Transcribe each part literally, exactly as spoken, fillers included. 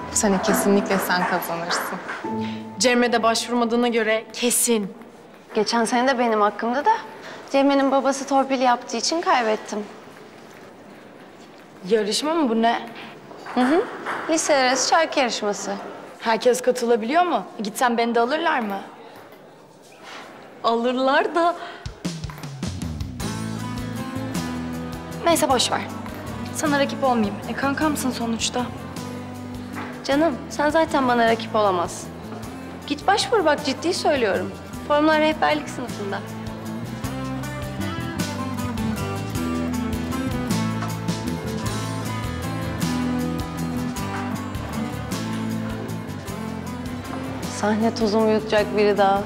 Bu sene kesinlikle sen kazanırsın. Cemre de başvurmadığına göre kesin. Geçen sene de benim hakkımda da Cemre'nin babası torpil yaptığı için kaybettim. Yarışma mı bu, ne? Hı hı. Lise arası şarkı yarışması. Herkes katılabiliyor mu? Gitsem beni de alırlar mı? Alırlar da... Neyse boş ver. Sana rakip olmayayım. E kankamsın sonuçta. Canım sen zaten bana rakip olamazsın. Git başvur bak, ciddi söylüyorum. Formlar rehberlik sınıfında. Sahne tozumu yutacak biri daha.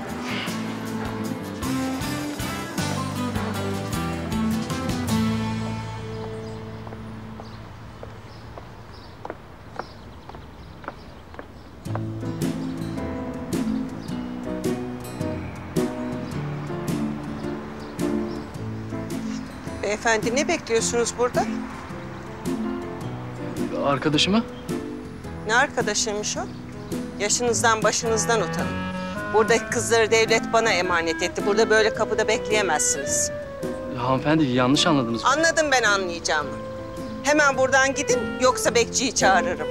Beyefendi, ne bekliyorsunuz burada? Arkadaşımı? Ne arkadaşıymış o? Yaşınızdan başınızdan utanın. Buradaki kızları devlet bana emanet etti. Burada böyle kapıda bekleyemezsiniz. Ya, hanımefendi yanlış anladınız. Anladım ben anlayacağımı. Hemen buradan gidin, yoksa bekçiyi çağırırım.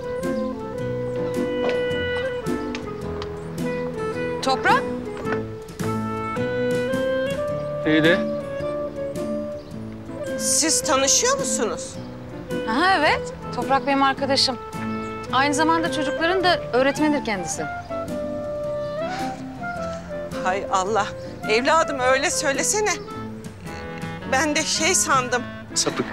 Toprak? Feride. Siz tanışıyor musunuz? Aha, evet. Toprak benim arkadaşım. Aynı zamanda çocukların da öğretmenidir kendisi. Hay Allah. Evladım öyle söylesene. Ben de şey sandım. Sapık.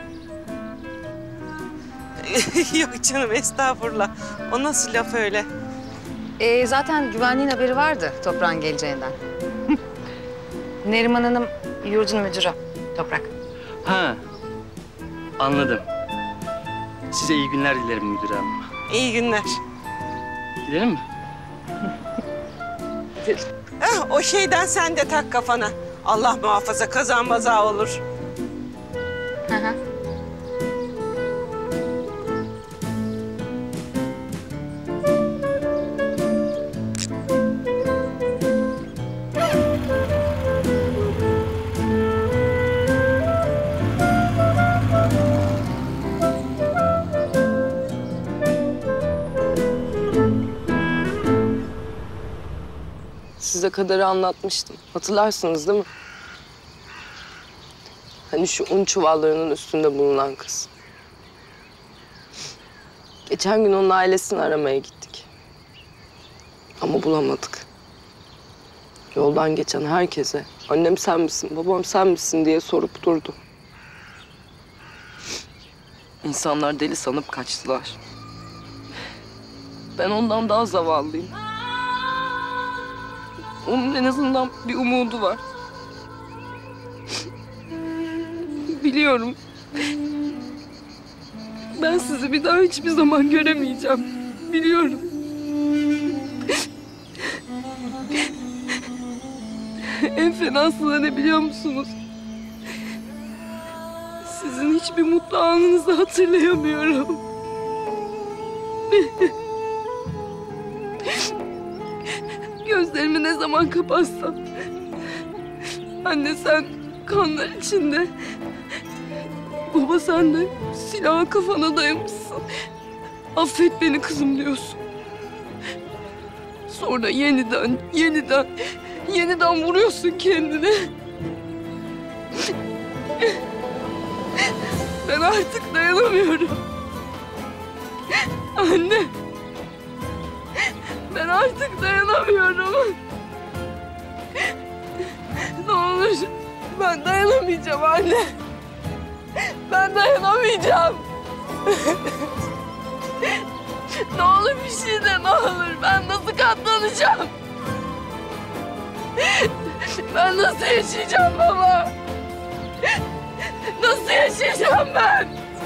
Yok canım, estağfurullah. O nasıl laf öyle? Ee, zaten güvenliğin haberi vardı Toprak'ın geleceğinden. Neriman Hanım yurdun müdürü Toprak. Ha, anladım. Size iyi günler dilerim müdür hanım. İyi günler. Gidelim mi? Eh, o şeyden sen de tak kafana. Allah muhafaza kazan maza olur. Hı hı. Size kadarı anlatmıştım. Hatırlarsınız değil mi? Hani şu un çuvallarının üstünde bulunan kız. Geçen gün onun ailesini aramaya gittik. Ama bulamadık. Yoldan geçen herkese annem sen misin, babam sen misin diye sorup durdu. İnsanlar deli sanıp kaçtılar. Ben ondan daha zavallıyım. Onun en azından bir umudu var. Biliyorum. Ben sizi bir daha hiçbir zaman göremeyeceğim. Biliyorum. En fenası da ne biliyor musunuz? Sizin hiçbir mutlu anınızı hatırlayamıyorum. Gözlerimi ne zaman kapatsam, anne sen kanlar içinde, baba sen de silahı kafana dayamışsın. Affet beni kızım diyorsun. Sonra yeniden, yeniden, yeniden vuruyorsun kendini. Ben artık dayanamıyorum. Anne. Ben artık dayanamıyorum. Ne olur ben dayanamayacağım anne. Ben dayanamayacağım. Ne olur bir şey de, ne olur. Ben nasıl katlanacağım? Ben nasıl yaşayacağım baba? Nasıl yaşayacağım ben?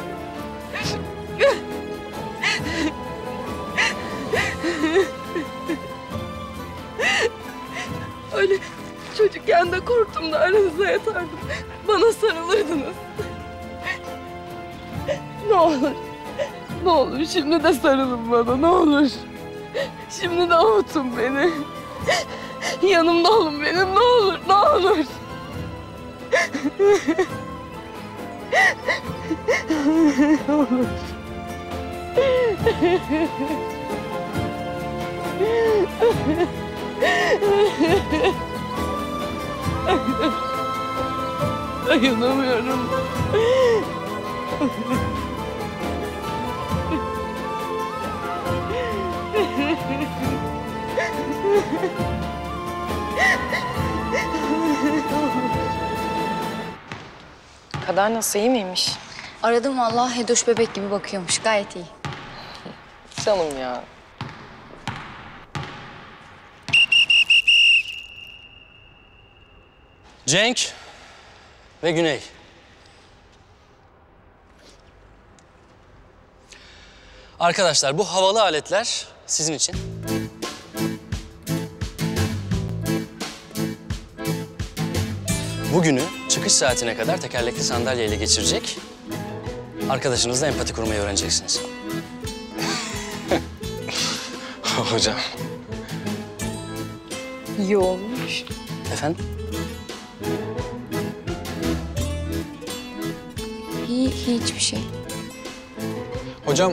Öyle çocukken de korktum da aranıza yatardım. Bana sarılırdınız. Ne olur, Ne olur şimdi de sarılın bana, ne olur. Şimdi de avutun beni. Yanımda olun benim, ne olur, ne olur. Ne olur. Dayanamıyorum. Kadar nasıl, iyi miymiş? Aradım vallahi, Hedoş bebek gibi bakıyormuş. Gayet iyi. Canım ya. Cenk ve Güney. Arkadaşlar bu havalı aletler sizin için. Bugünü çıkış saatine kadar tekerlekli sandalyeyle geçirecek. Arkadaşınızla empati kurmayı öğreneceksiniz. Hocam. İyi olmuş. Efendim? İyi, hiçbir şey. Hocam.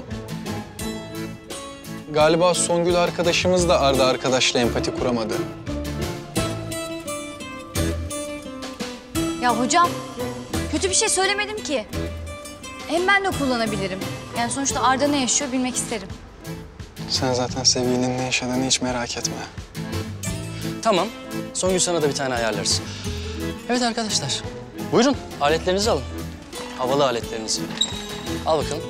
Galiba Songül arkadaşımız da Arda arkadaşla empati kuramadı. Ya hocam, kötü bir şey söylemedim ki. Hem ben de kullanabilirim. Yani sonuçta Arda ne yaşıyor bilmek isterim. Sen zaten sevgilinin ne yaşadığını hiç merak etme. Tamam. Songül sana da bir tane ayarlarız. Evet arkadaşlar. Buyurun aletlerinizi alın. Havalı aletlerinizi. Al bakalım.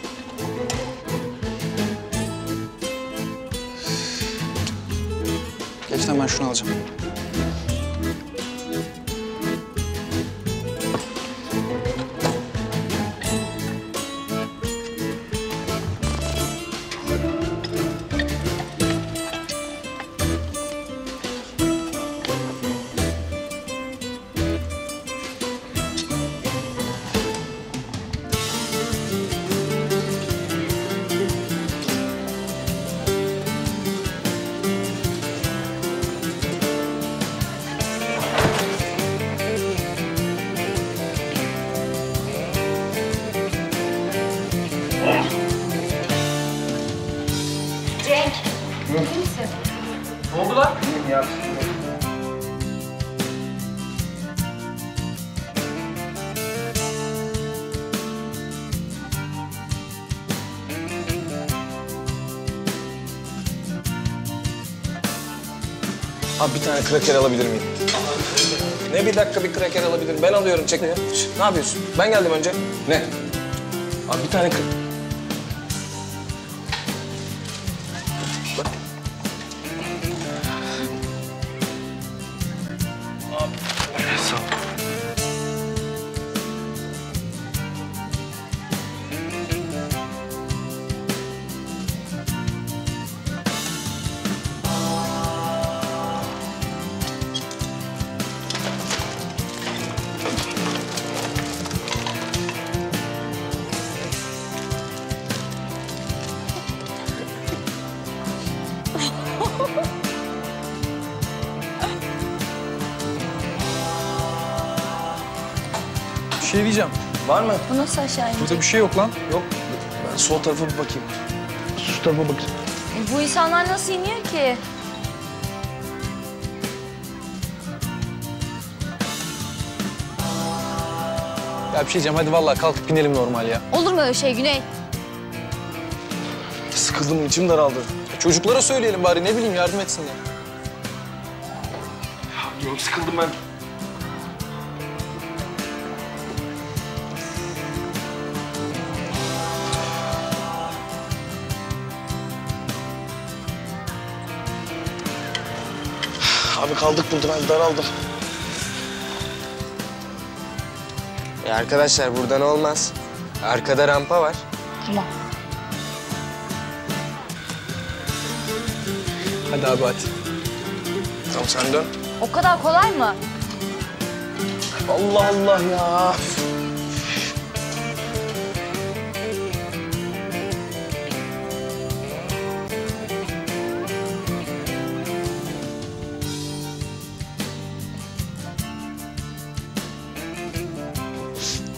Geç hemen şunu alacağım. Abi bir tane kraker alabilir miyim? Ne bir dakika bir kraker alabilirim. Ben alıyorum. Çek. Ne yapıyorsun? Ben geldim önce. Ne? Abi bir tane... Bak. Abi. Sağ ol. Bir şey diyeceğim. Var mı? Bu nasıl aşağı indi? Burada bir şey yok lan. Yok. Ben sol tarafa bir bakayım. Şu tarafa bakayım. E, bu insanlar nasıl iniyor ki? Ya bir şey diyeceğim. Hadi vallahi kalkıp binelim normal ya. Olur mu öyle şey Güney? Sıkıldım, içim daraldı. E, çocuklara söyleyelim bari. Ne bileyim yardım etsinler. Yok, sıkıldım ben. Abi kaldık burada, ben daraldım. E arkadaşlar buradan olmaz. Arkada rampa var. Tamam. Hadi abi hadi. Tamam sen dön. O kadar kolay mı? Allah Allah ya.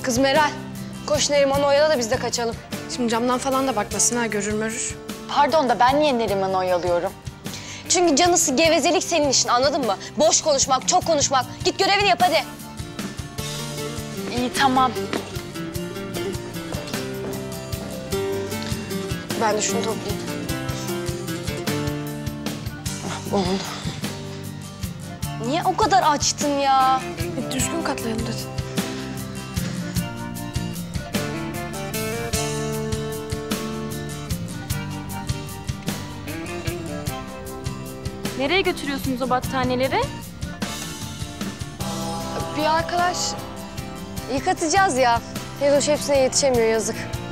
Kız Meral, koş Neriman'ı oyala da biz de kaçalım. Şimdi camdan falan da bakmasın ha, görür mörür. Pardon da ben niye Neriman'ı oyalıyorum? Çünkü canısı gevezelik senin işin, anladın mı? Boş konuşmak, çok konuşmak. Git görevini yap hadi. İyi tamam. Ben de şunu toplayayım. Ah, bu oldu. Niye o kadar açtın ya? Bir düzgün katlayalım dedi. Nereye götürüyorsunuz o battaniyeleri? Bir arkadaş yıkatacağız ya. Nedoş hepsine yetişemiyor, yazık.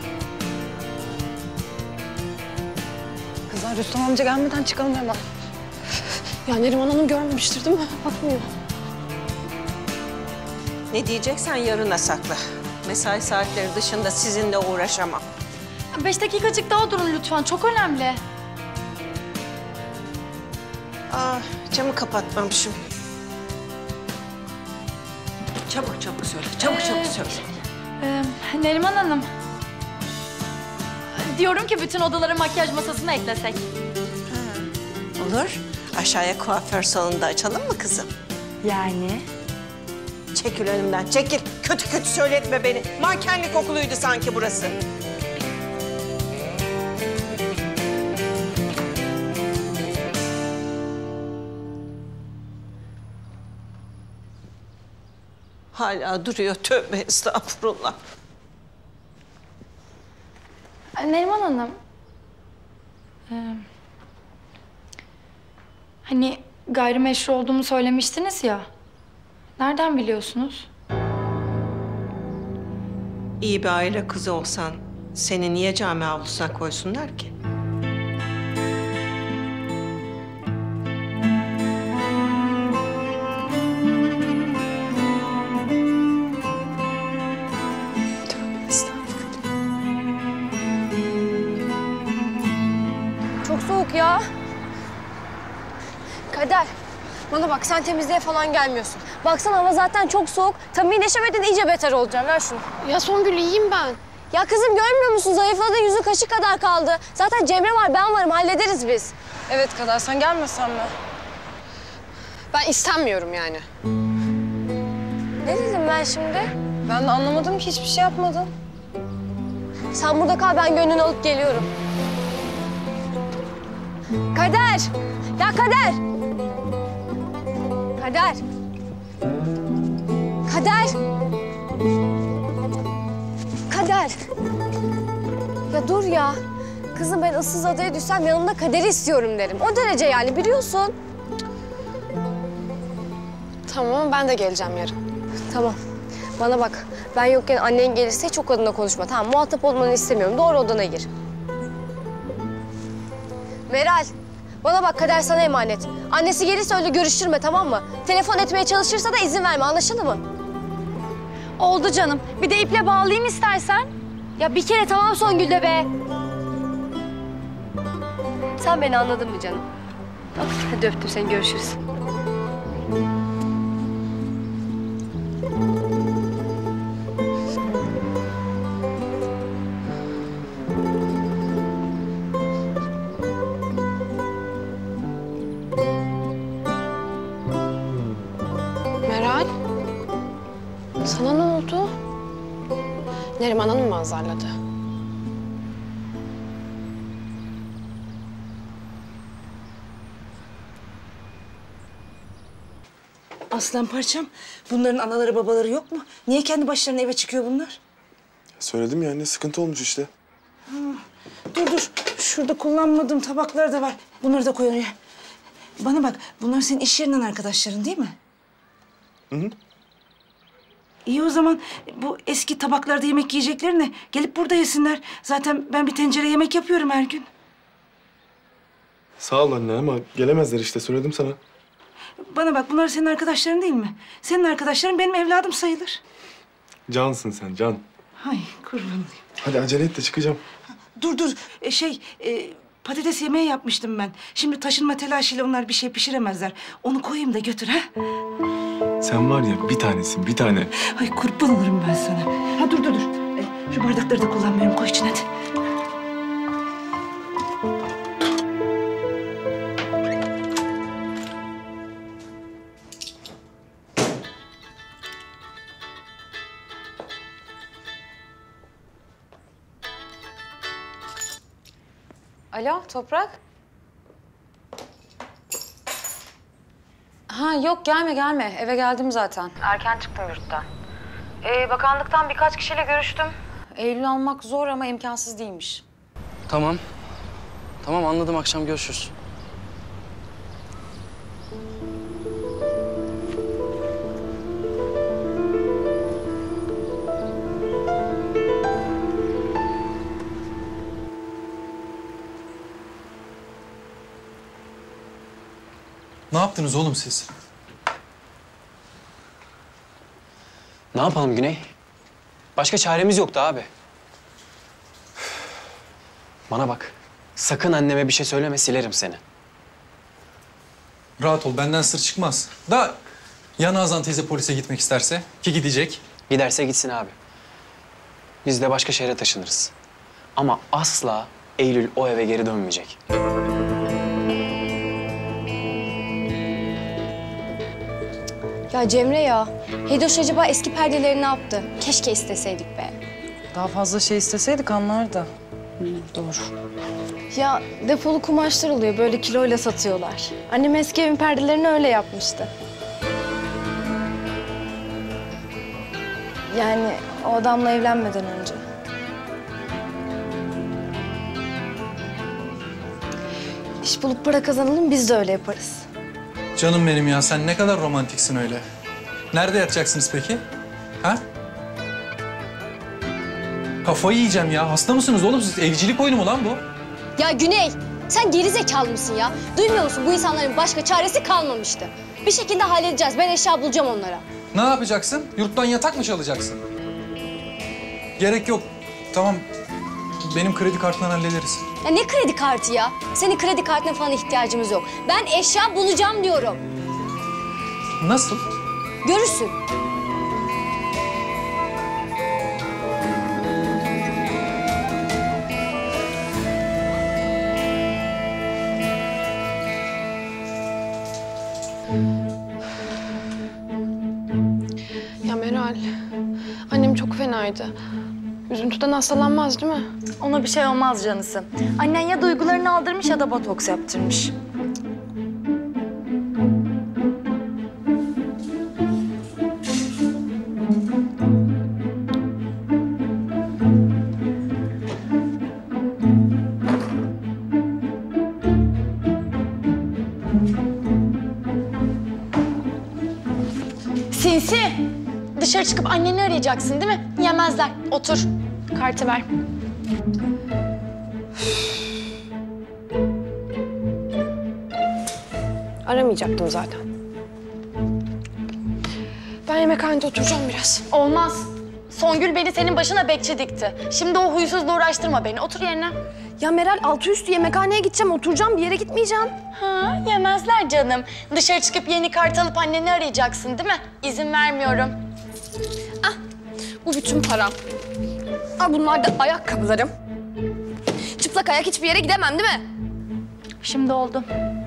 Kızlar Rüstem amca gelmeden çıkalım hemen. Ya Neriman Hanım görmemiştir değil mi? Bakmıyor. Ne diyeceksen yarına sakla. Mesai saatleri dışında sizinle uğraşamam. Beş dakikacık daha durun lütfen. Çok önemli. Aa, camı kapatmamışım. Çabuk çabuk söyle, çabuk Ee, çabuk söyle. Ee, Neriman Hanım. Diyorum ki bütün odaları makyaj masasına eklesek. Olur. Aşağıya kuaför salonunda açalım mı kızım? Yani? Çekil önümden, çekil. Kötü kötü söyletme beni. Mankenlik okuluydu sanki burası. Hala duruyor, tövbe estağfurullah. Neriman Hanım. Ee, hani gayrimeşru olduğumu söylemiştiniz ya. Nereden biliyorsunuz? İyi bir aile kızı olsan seni niye cami avlusuna koysunlar ki? Çok soğuk ya. Kader, bana bak sen temizliğe falan gelmiyorsun. Baksana hava zaten çok soğuk. Tam iyileşemedin, iyice beter olacaksın. Ver şunu. Ya Songül iyiyim ben. Ya kızım görmüyor musun? Zayıfladın, yüzü kaşı kadar kaldı. Zaten Cemre var, ben varım. Hallederiz biz. Evet Kader, sen gelmesen mi? Ben istenmiyorum yani. Ne dedim ben şimdi? Ben de anlamadım ki, hiçbir şey yapmadın. Sen burada kal, ben gönlünü alıp geliyorum. Kader! Ya Kader! Kader! Kader! Kader! Ya dur ya. Kızım ben ıssız adaya düşsem yanımda Kader'i istiyorum derim. O derece yani, biliyorsun. Tamam, ben de geleceğim yarın. Tamam. Bana bak. Ben yokken annen gelirse hiç o kadınla konuşma. Tamam, muhatap olmanı istemiyorum. Doğru odana gir. Meral, bana bak, Kader sana emanet. Annesi gelirse öyle görüştürme, tamam mı? Telefon etmeye çalışırsa da izin verme, anlaşıldı mı? Oldu canım. Bir de iple bağlayayım istersen. Ya bir kere tamam Songül de be. Sen beni anladın mı canım? Hadi öptüm seni, görüşürüz. Meral, sana ne oldu? Neriman Hanım mı azarladı? Aslan parçam, bunların anaları babaları yok mu? Niye kendi başlarına eve çıkıyor bunlar? Söyledim ya anne, sıkıntı olmuş işte. Ha, dur dur, şurada kullanmadığım tabaklar da var. Bunları da koy oraya. Bana bak, bunlar senin iş yerinden arkadaşların değil mi? Hı hı. İyi o zaman bu eski tabaklarda yemek yiyeceklerine gelip burada yesinler. Zaten ben bir tencere yemek yapıyorum her gün. Sağ ol anne ama gelemezler işte, söyledim sana. Bana bak, bunlar senin arkadaşların değil mi? Senin arkadaşların benim evladım sayılır. Cansın sen, can. Ay kurban olayım. Hadi acele et de çıkacağım. Dur dur, e, şey, e, Patates yemeği yapmıştım ben. Şimdi taşınma telaşıyla onlar bir şey pişiremezler. Onu koyayım da götür ha. Sen var ya bir tanesin, bir tane. Ay kurban olurum ben sana. Ha dur dur dur. Ee, şu bardakları da kullanmıyorum. Koy içine hadi. Alo Toprak. Ha yok gelme gelme. Eve geldim zaten. Erken çıktım yurttan. Ee, bakanlıktan birkaç kişiyle görüştüm. Eylül almak zor ama imkansız değilmiş. Tamam. Tamam anladım, akşam görüşürüz. Ne yaptınız oğlum siz? Ne yapalım Güney? Başka çaremiz yoktu abi. Bana bak. Sakın anneme bir şey söyleme, silerim seni. Rahat ol, benden sır çıkmaz. Da ya Nazan teyze polise gitmek isterse? Ki gidecek. Giderse gitsin abi. Biz de başka şehre taşınırız. Ama asla Eylül o eve geri dönmeyecek. Ya Cemre ya, Hedoş acaba eski perdeleri ne yaptı? Keşke isteseydik be. Daha fazla şey isteseydik anlardı. Hı, doğru. Ya defolu kumaşlar oluyor, böyle kiloyla satıyorlar. Annem eski evin perdelerini öyle yapmıştı. Yani o adamla evlenmeden önce. İş bulup para kazanalım, biz de öyle yaparız. Canım benim ya, sen ne kadar romantiksin öyle. Nerede yatacaksınız peki? Ha? Kafayı yiyeceğim ya. Hasta mısınız oğlum siz? Evcilik oyunu mu lan bu? Ya Güney, sen geri zekalı mısın ya? Duymuyor musun? Bu insanların başka çaresi kalmamıştı. Bir şekilde halledeceğiz. Ben eşya bulacağım onlara. Ne yapacaksın? Yurttan yatak mı çalacaksın? Gerek yok. Tamam. Benim kredi kartından hallederiz. Ya ne kredi kartı ya? Senin kredi kartına falan ihtiyacımız yok. Ben eşya bulacağım diyorum. Nasıl? Görürsün. Ya Meral, annem çok fenaydı. Üzüntüden hastalanmaz değil mi? Ona bir şey olmaz canısı. Annen ya duygularını aldırmış ya da botoks yaptırmış. Sinsi! Dışarı çıkıp anneni arayacaksın değil mi? Yemezler. Otur. Kartı ver. Aramayacaktım zaten. Ben yemekhanede oturacağım biraz. Olmaz. Songül beni senin başına bekçi dikti. Şimdi o huysuzla uğraştırma beni. Otur yerine. Ya Meral, altı üstü yemekhaneye gideceğim, oturacağım. Bir yere gitmeyeceğim. Ha, yemezler canım. Dışarı çıkıp yeni kart alıp anneni arayacaksın değil mi? İzin vermiyorum. Ah, bu bütün param. Ah, bunlar da ayakkabılarım. Çıplak ayak hiçbir yere gidemem değil mi? Şimdi oldu.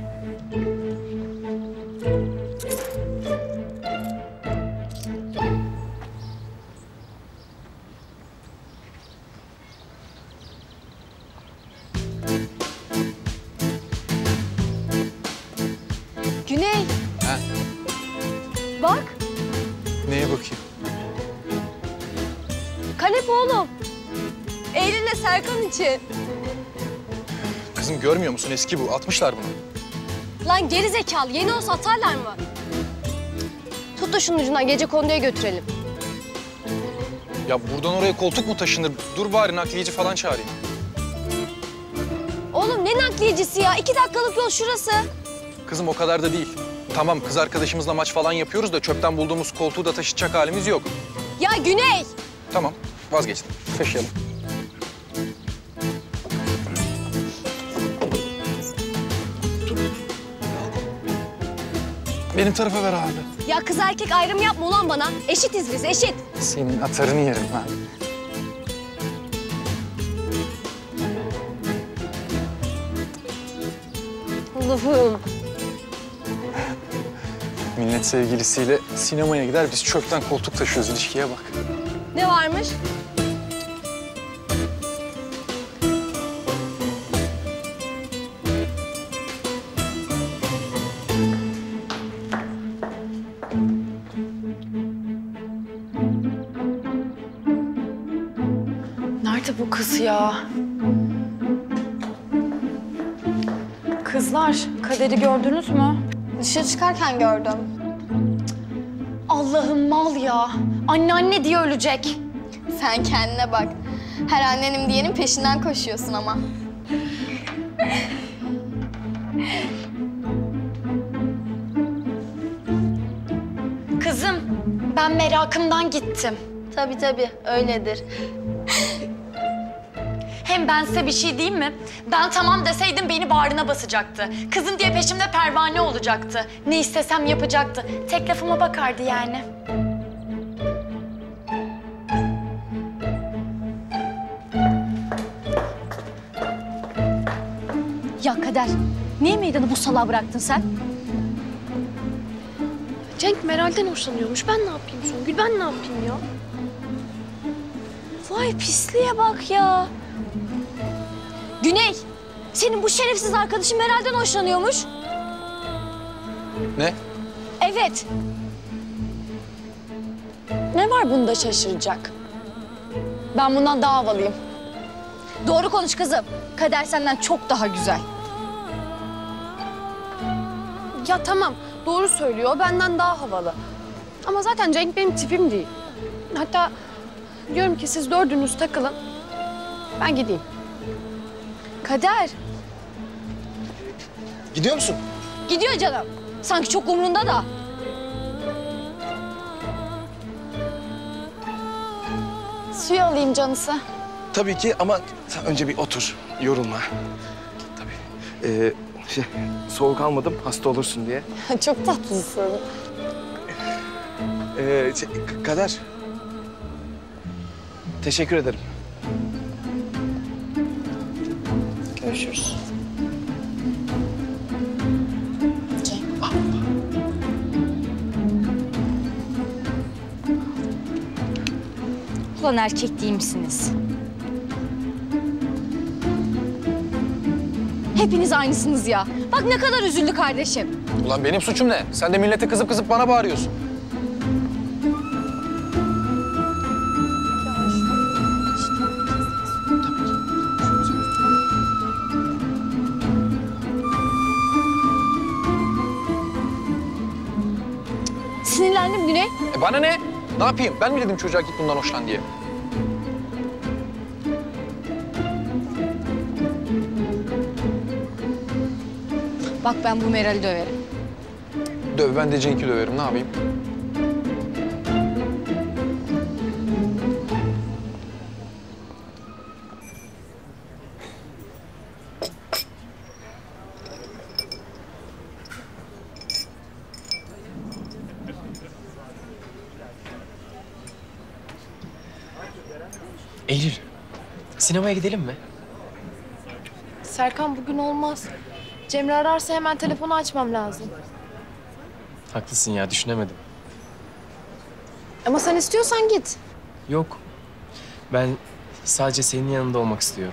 Güney. Ha? Bak, Neye bakayım? kanepe oğlum. Eylül'le Serkan için. Kızım görmüyor musun? Eski bu. Atmışlar bunu. Lan geri zekalı, yeni olsa atarlar mı? Tut da şunun ucundan, gece konduya götürelim. Ya buradan oraya koltuk mu taşınır? Dur bari nakliyeci falan çağırayım. Oğlum ne nakliyecisi ya? İki dakikalık yol şurası. Kızım o kadar da değil. Tamam kız arkadaşımızla maç falan yapıyoruz da çöpten bulduğumuz koltuğu da taşıtacak halimiz yok. Ya Güney! Tamam vazgeçtim. Taşıyalım. Benim tarafa ver abi. Ya kız erkek ayrımı yapma ulan bana. Eşitiz biz, eşit. Senin atarını yerim lan. Allah'ım. Millet sevgilisiyle sinemaya gider, biz çöpten koltuk taşıyoruz. İlişkiye bak. Ne varmış? Nerede bu kız ya? Kızlar, Kader'i gördünüz mü? Dışarı çıkarken gördüm. Allah'ım mal ya. Anne anne diye ölecek. Sen kendine bak. Her annenim diyenin peşinden koşuyorsun ama. Kızım, ben merakımdan gittim. Tabii tabii, öyledir. Hem ben size bir şey diyeyim mi? Ben tamam deseydim beni bağrına basacaktı. Kızım diye peşimde pervane olacaktı. Ne istesem yapacaktı. Tek lafıma bakardı yani. Ya Kader, niye meydanı bu salağa bıraktın sen? Cenk Meral'den hoşlanıyormuş. Ben ne yapayım Songül? Ben ne yapayım ya? Vay pisliğe bak ya. Güney, senin bu şerefsiz arkadaşın Meral'den hoşlanıyormuş. Ne? Evet. Ne var bunda şaşıracak? Ben bundan daha havalıyım. Doğru konuş kızım. Kader senden çok daha güzel. Ya tamam, doğru söylüyor. O benden daha havalı. Ama zaten Cenk benim tipim değil. Hatta diyorum ki siz dördünüz takılın. Ben gideyim. Kader. Gidiyor musun? Gidiyor canım. Sanki çok umrunda da. Suyu alayım canısı. Tabii ki ama önce bir otur. Yorulma. Tabii. Ee, şey, soğuk almadım hasta olursun diye. Çok tatlısın. Ee, şey, Kader. Teşekkür ederim. Görüşürüz. Ulan erkek değil misiniz? Hepiniz aynısınız ya. Bak ne kadar üzüldü kardeşim. Ulan benim suçum ne? Sen de millete kızıp kızıp bana bağırıyorsun. Sinirlendim Güney. E bana ne? Ne yapayım? Ben mi dedim çocuğa git bundan hoşlan diye? Bak ben bu Meral'i döverim. Döv, ben de Cenk'i döverim. Ne yapayım? Eylül, sinemaya gidelim mi? Serkan bugün olmaz. Cemre ararsa hemen telefonu açmam lazım. Haklısın ya, düşünemedim. Ama sen istiyorsan git. Yok, ben sadece senin yanında olmak istiyorum.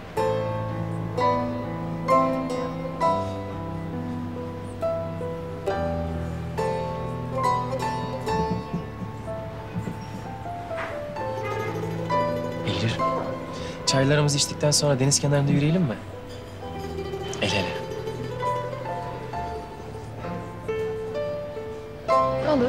Eylül, çaylarımızı içtikten sonra deniz kenarında yürüyelim mi? El ele. Olur.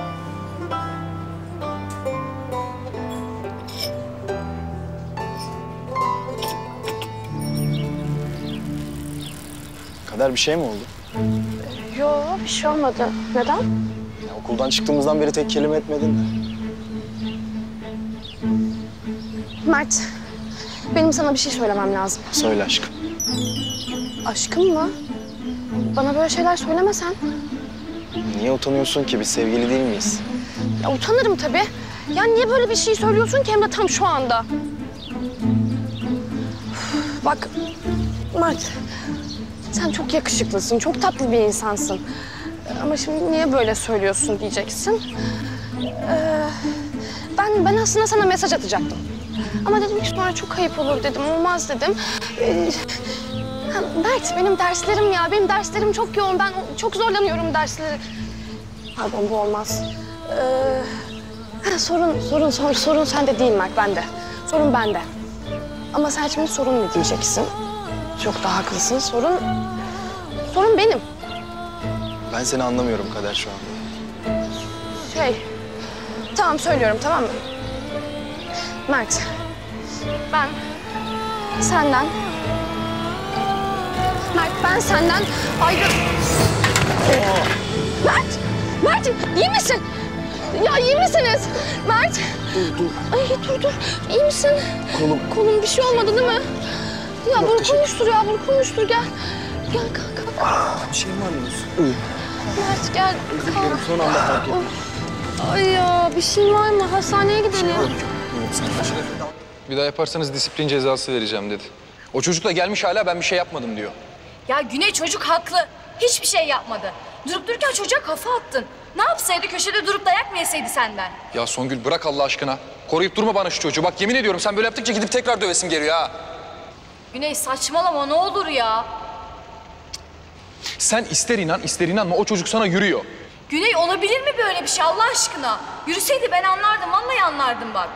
Kader bir şey mi oldu? Yo, bir şey olmadı. Neden? Ya, okuldan çıktığımızdan beri tek kelime etmedin de. Mert, benim sana bir şey söylemem lazım. Söyle aşkım. Aşkım mı? Bana böyle şeyler söylemesen. Niye utanıyorsun ki? Biz sevgili değil miyiz? Ya utanırım tabii. Ya niye böyle bir şey söylüyorsun ki hem de tam şu anda? Bak Mert, sen çok yakışıklısın, çok tatlı bir insansın. Ama şimdi niye böyle söylüyorsun diyeceksin. Ee, ben ben aslında sana mesaj atacaktım. Ama dedim ki sonra çok ayıp olur dedim, olmaz dedim. Ee, ha, Mert, benim derslerim ya, benim derslerim çok yoğun. Ben çok zorlanıyorum dersleri. Pardon, bu olmaz. Ee, ha, sorun, sorun, sorun, sorun sende değil Mert, bende. Sorun bende. Ama sen şimdi sorun ne diyeceksin? Çok da haklısın. Sorun, sorun benim. Ben seni anlamıyorum Kader şu an. Şey, tamam söylüyorum, tamam mı? Mert, ben senden... Mert, ben senden ayrı... Mert, Mert iyi misin? Ya iyi misiniz? Mert. Dur, dur. Ay dur, dur. İyi misin? Kolum. Kolum bir şey olmadı değil mi? Ya Yok, burkulmuştur ya, burkulmuştur. Gel. Gel kalk, kalk. Ah, bir şey mi arıyorsun? Mert gel, kalk. Son anda fark ettim. Ay ya, bir şey var mı? Hastaneye gidelim. Bir daha yaparsanız disiplin cezası vereceğim dedi. O çocuk da gelmiş hala ben bir şey yapmadım diyor. Ya Güney çocuk haklı. Hiçbir şey yapmadı. Durup dururken çocuğa kafa attın. Ne yapsaydı, köşede durup dayak mı yeseydi senden? Ya Songül bırak Allah aşkına. Koruyup durma bana şu çocuğu. Bak yemin ediyorum sen böyle yaptıkça gidip tekrar dövesim geliyor ha. Güney saçmalama ne olur ya. Sen ister inan ister inanma o çocuk sana yürüyor. Güney olabilir mi böyle bir şey Allah aşkına? Yürüseydi ben anlardım, vallahi anlardım bak.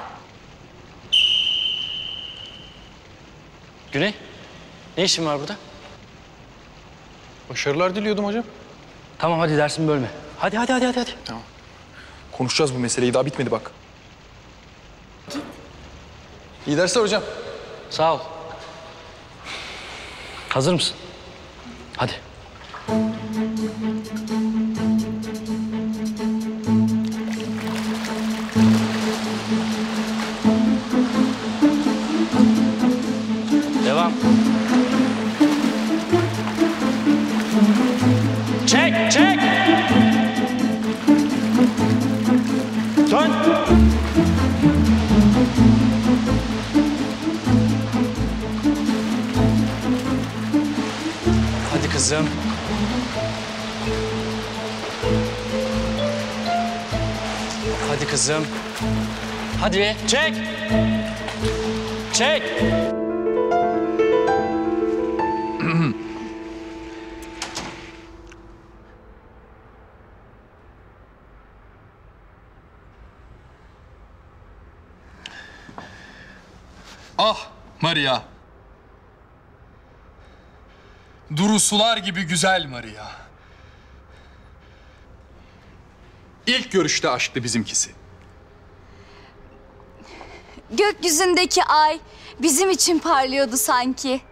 Güney, ne işin var burada? Başarılar diliyordum hocam. Tamam hadi dersimi bölme. Hadi hadi hadi hadi. hadi. Tamam. Konuşacağız bu meseleyi daha bitmedi bak. İyi dersler hocam. Sağ ol. Hazır mısın? Hadi. Devam. Çek, çek! Dön! Hadi kızım. Hadi kızım. Hadi, çek! Çek! Ah Maria. Duru sular gibi güzel Maria. İlk görüşte aşktı bizimkisi. Gökyüzündeki ay bizim için parlıyordu sanki.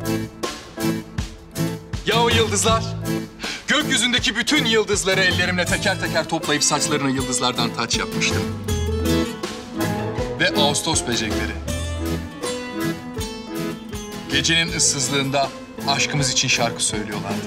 Ya o yıldızlar? Gökyüzündeki bütün yıldızları ellerimle teker teker toplayıp saçlarına yıldızlardan taç yapmıştım. Ve Ağustos böcekleri. Gecenin ıssızlığında aşkımız için şarkı söylüyorlardı.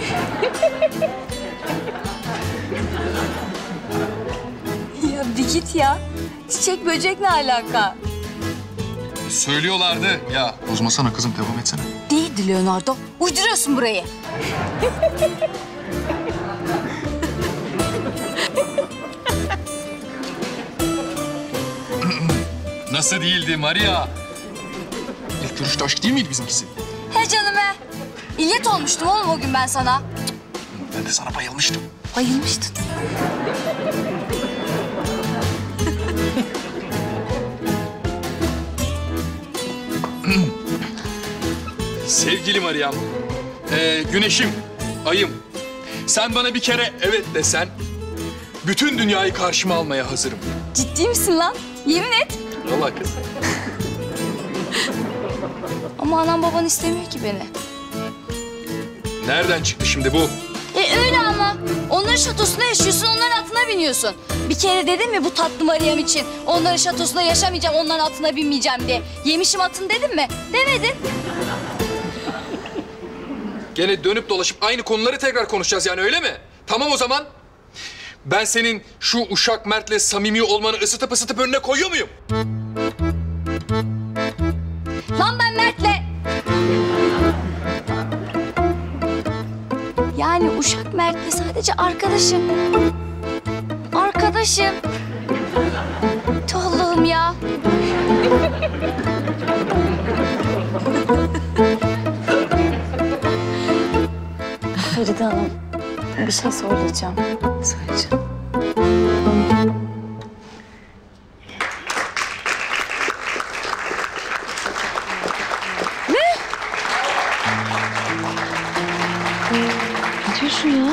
Ya bir git ya. Çiçek böcek ne alaka? Söylüyorlardı. Ya bozmasana kızım, devam etsene. Değildi Leonardo. Uyduruyorsun burayı. Nasıl değildi Maria? İlk görüşte aşk değil miydi bizimkisi? He canım he. İllet olmuştum oğlum o gün ben sana. Ben de sana bayılmıştım. Bayılmıştın. Sevgili Mariam, ee, güneşim, ayım. Sen bana bir kere evet desen, bütün dünyayı karşıma almaya hazırım. Ciddi misin lan? Yemin et. Vallahi kız. Ama anam baban istemiyor ki beni. Nereden çıktı şimdi bu? E öyle ama. Onların şatosunda yaşıyorsun, onların atına biniyorsun. Bir kere dedim mi bu tatlı Mariam için? Onların şatosunda yaşamayacağım, onların atına binmeyeceğim diye. Yemişim atını dedim mi? Demedin. Gene dönüp dolaşıp aynı konuları tekrar konuşacağız yani öyle mi? Tamam o zaman. Ben senin şu Uşak Mert'le samimi olmanı ısıtıp ısıtıp önüne koyuyor muyum? Lan ben Mert'le... Yani Uşak Mert'le sadece arkadaşım. Arkadaşım. Allah'ım ya. Feride Hanım, bir şey söyleyeceğim. Söyleyeceğim. Ne diyorsun ya?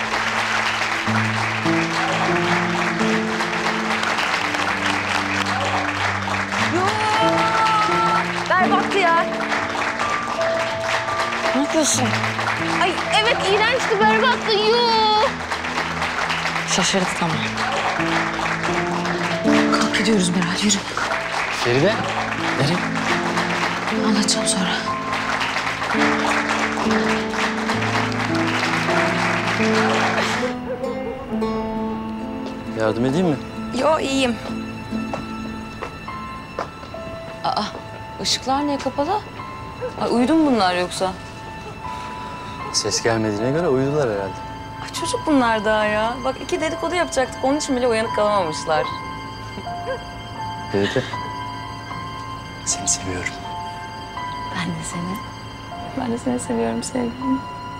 Berbattı ya. Ne yapıyorsun? Ay evet iğrençti, berbattı. Yuh. Şaşırdı tamam. Kalk gidiyoruz Meral, yürü. Feride, nereye? Anlatacağım sonra. Yardım edeyim mi? Yo iyiyim. Aa, ışıklar niye kapalı? Ay, uyudu mu bunlar yoksa? Ses gelmediğine göre uyudular herhalde. Ay, çocuk bunlar daha ya. Bak iki dedikodu yapacaktık, onun için bile uyanık kalamamışlar. Feride, seni seviyorum. Ben de seni. Ben de seni seviyorum sevgilim.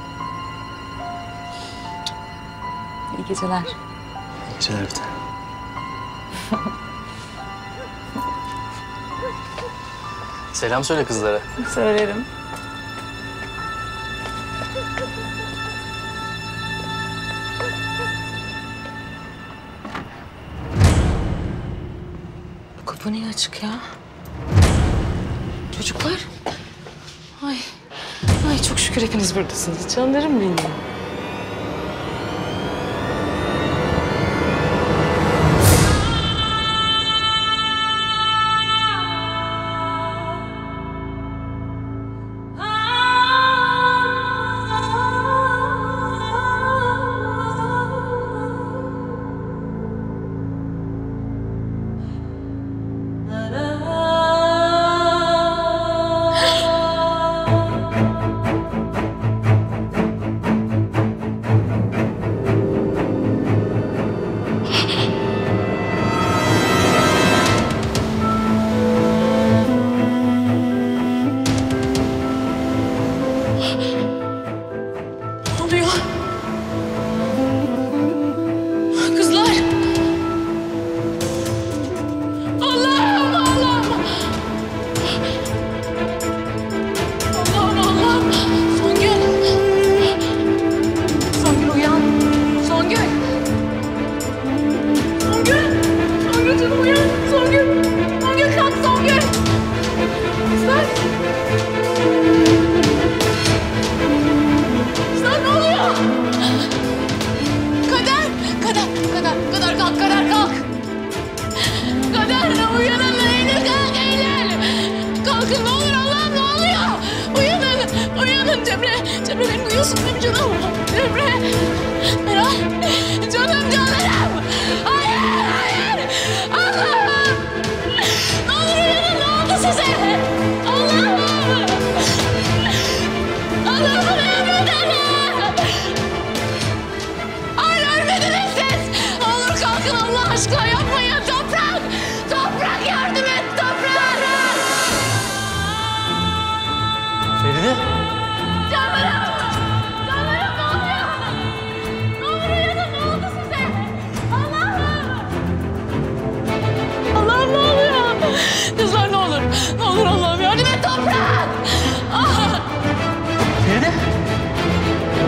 İyi geceler. İyi geceler bir tane. Selam söyle kızlara. Söylerim. Kapı niye açık ya? Çocuklar. Ay. Ay çok şükür hepiniz buradasınız. Canlarım benim.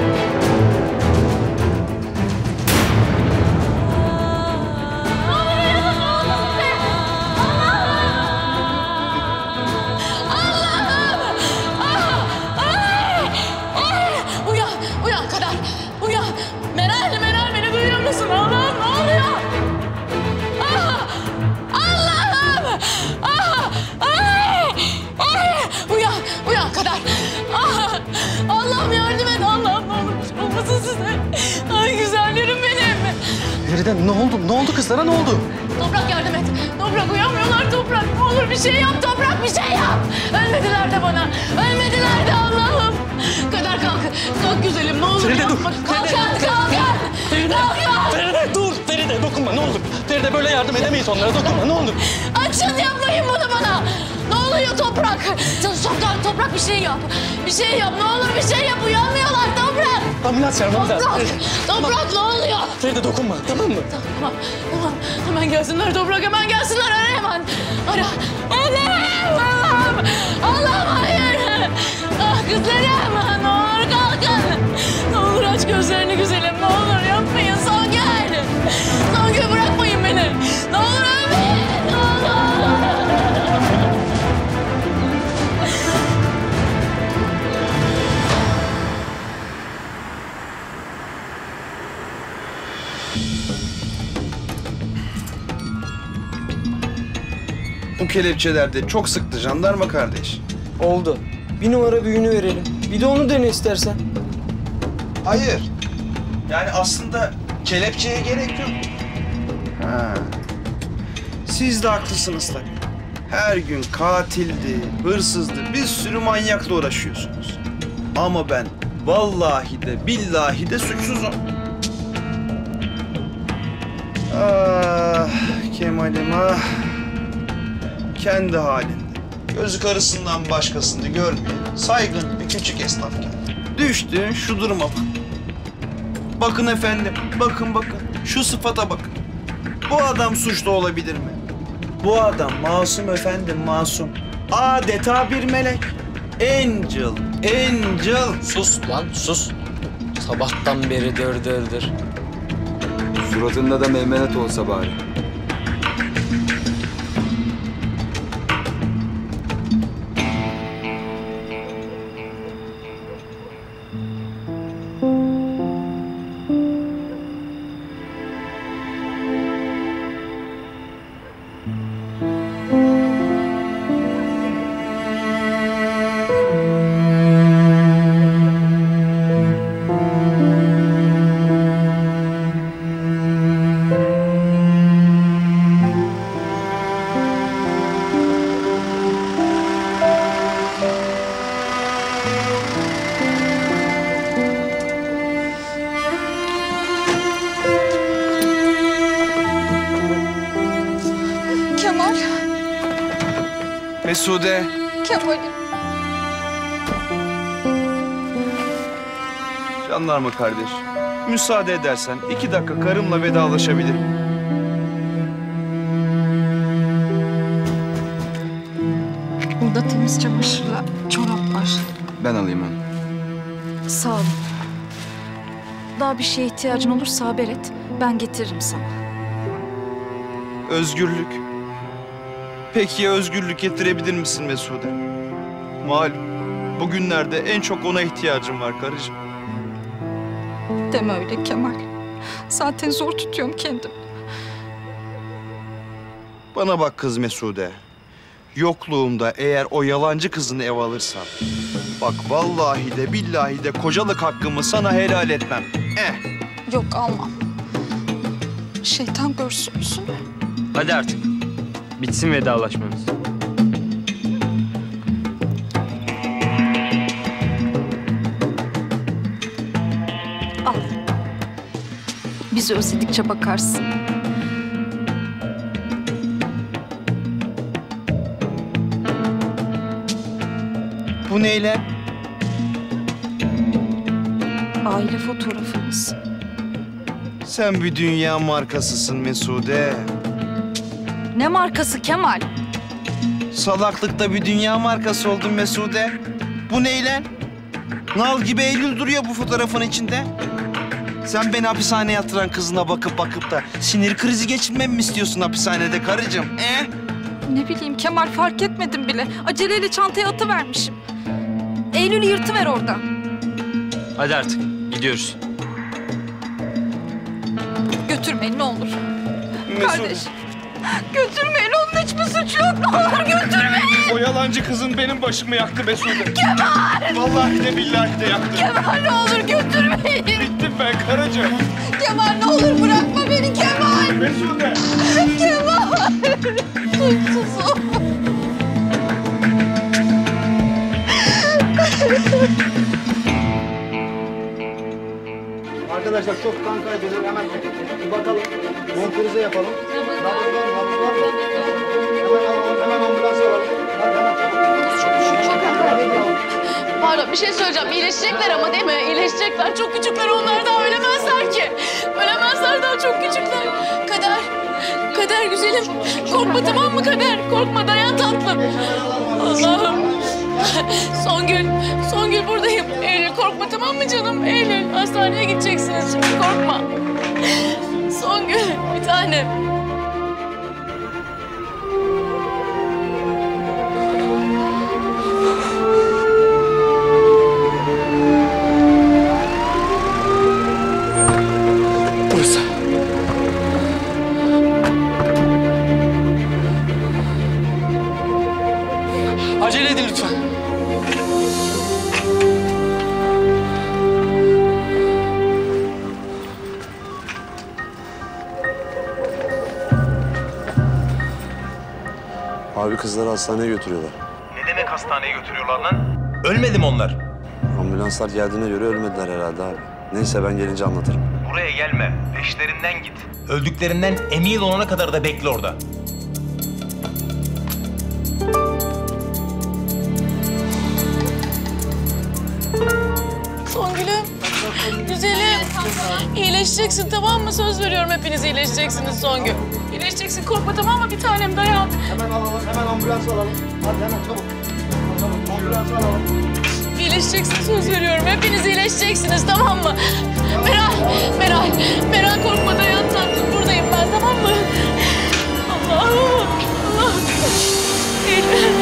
Feride! Feride ne oldu? Ne oldu kızlara ne oldu? Toprak yardım et. Toprak uyanmıyorlar Toprak. Ne olur bir şey yap Toprak, bir şey yap. Ölmediler de bana. Ölmediler de Allah'ım. Kader kalk. Kalk güzelim ne olur Feride yapma. dur. Kalk kalk kalk. Feride, Kalk. Feride dur. Feride dokunma ne olur. Feride böyle yardım edemeyiz onlara, dokunma ne olur. Açın, yapmayın bunu bana. Ne oluyor Toprak? Toprak, Toprak bir şey yap. Bir şey yap, ne olur bir şey yap. Uyanmıyorlar Toprak. Ambulans çağırmamız lazım. Toprak, Feride, Toprak ne oluyor? Feride dokunma tamam mı? Tamam, tamam. Hemen gelsinler Toprak, hemen gelsinler. Ara hemen. Ara. Allah'ım, Allah'ım. Allah'ım hayır. Ah kızlarım, ne olur kalkın. Ne olur aç gözlerini güzelim, ne olur yapmayın. Songül. Songül bırakmayın beni. Ne olur ölmeyin, ne olur. Bu kelepçeler de çok sıktı jandarma kardeş. Oldu. Bir numara büyüğünü verelim. Bir de onu dene istersen. Hayır. Yani aslında kelepçeye gerek yok. Ha. Siz de haklısınız tabii. Her gün katildi, hırsızdı, bir sürü manyakla uğraşıyorsunuz. Ama ben vallahi de billahi de suçsuzum. Ah Kemal'im ah. Kendi halinde. Gözü karısından başkasını görmeyen saygın bir küçük esnaf geldi. Düştün şu duruma bak. Bakın efendim, bakın bakın. Şu sıfata bakın. Bu adam suçlu olabilir mi? Bu adam masum efendim, masum. Adeta bir melek. Angel, angel. Sus lan, sus. Sabahtan beri dır dır dır. Suratında da meymenet olsa bari. Kemal. Mesude. Kemal'im. Jandarma kardeş, müsaade edersen iki dakika karımla vedalaşabilirim. Burada temiz çamaşırla çorap var. Ben alayım onu. Sağ ol. Daha bir şeye ihtiyacın olursa haber et. Ben getiririm sana. Özgürlük. Peki ya özgürlük getirebilir misin Mesude? Malum, bugünlerde en çok ona ihtiyacım var karıcığım. Deme öyle Kemal. Zaten zor tutuyorum kendim. Bana bak kız Mesude. Yokluğumda eğer o yalancı kızını ev alırsan... bak vallahi de billahi de kocalık hakkımı sana helal etmem. Eh. Yok almam. Şeytan görsün yüzünü. Hadi artık. Bitsin vedalaşmamız. Al. Bizi özledikçe bakarsın. Bu neyle? Aile fotoğrafımız. Sen bir dünya markasısın Mesude. Ne markası Kemal? Salaklıkta bir dünya markası oldun Mesude. Bu neyle? Nal gibi Eylül duruyor bu fotoğrafın içinde. Sen beni hapishaneye yatıran kızına bakıp bakıp da sinir krizi geçirmemi mi istiyorsun hapishanede karıcığım? Ee? Ne bileyim Kemal, fark etmedim bile. Aceleyle çantaya atıvermişim. Eylül'ü yırtıver oradan. Hadi artık. Gidiyoruz. Götürmeyin ne olur. Mesude. Kardeş. Götürmeyin, onun hiçbir suçu yok. Ne olur götürmeyin. O yalancı kızın benim başımı yaktı Mesude. Kemal! Vallahi de billahi de yaktı. Kemal ne olur götürmeyin. Bittim ben karıcığım. Kemal ne olur bırakma beni Kemal. Mesude! Kemal! Kuzum! Arkadaşlar çok kan kaybediyor. Hemen bir bakalım. Monturuza yapalım. Hemen alalım. Hemen ambulans alalım. Hadi hemen çabuk. Pardon bir şey söyleyeceğim. İyileşecekler ama değil mi? İyileşecekler. Çok küçükler onlar daha ölemezler ki. Ölemezler daha çok küçükler. Kader. Kader güzelim. Korkma tamam mı Kader? Korkma dayan tatlım. Allah'ım. Songül. Songül buradayım. Eylül korkma tamam mı canım? Eylül hastaneye gideceksiniz şimdi korkma. Songül bir tanem. Burası. Acele edin lütfen. Abi kızları hastaneye götürüyorlar. Ne demek hastaneye götürüyorlar lan? Ölmedi mi onlar? Ambulanslar geldiğine göre ölmediler herhalde abi. Neyse ben gelince anlatırım. Buraya gelme. Peşlerinden git. Öldüklerinden emin olana kadar da bekle orada. Songül'üm. Güzelim. İyileşeceksin tamam mı? Söz veriyorum hepiniz iyileşeceksiniz Songül. İyileşeceksin korkma tamam mı? Bir tanem dayan. Hemen alalım. Hemen ambulans alalım. Hadi hemen çabuk. Çabuk ambulans alalım. İyileşeceksin söz veriyorum. Hepiniz iyileşeceksiniz tamam mı? Meral, Meral, Meral korkma dayan tatlım. Buradayım ben tamam mı? Allah'ım, Allah'ım. Eylül.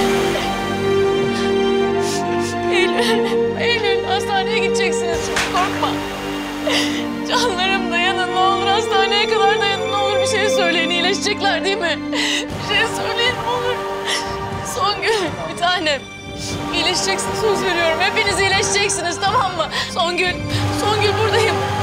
Eylül, Eylül hastaneye gideceksiniz şimdi korkma. Canlarım dayanın ne olur hastaneye kadar dayanın ne olur bir şey söyleyin iyileşecekler değil mi? Bir şey söyleyin ne olur. Songül bir tanem. İyileşeceksin söz veriyorum. Hepiniz iyileşeceksiniz tamam mı? Songül, Songül buradayım.